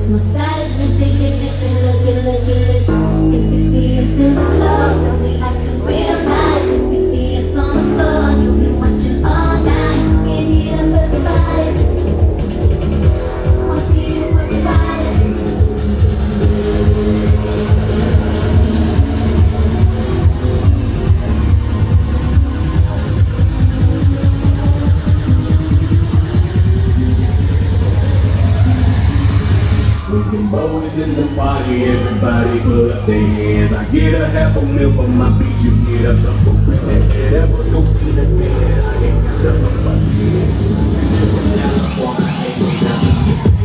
my style is ridiculous. If you see us in the club, you'll be acting real nice. If you see us on the floor, you'll be watching all night. We need up everybody. Wanna see you everybody. With the boys in the party, everybody put up their hands. I get a half a meal for my beach, you get a couple grand. Never go see the man, I ain't got nothing but the end.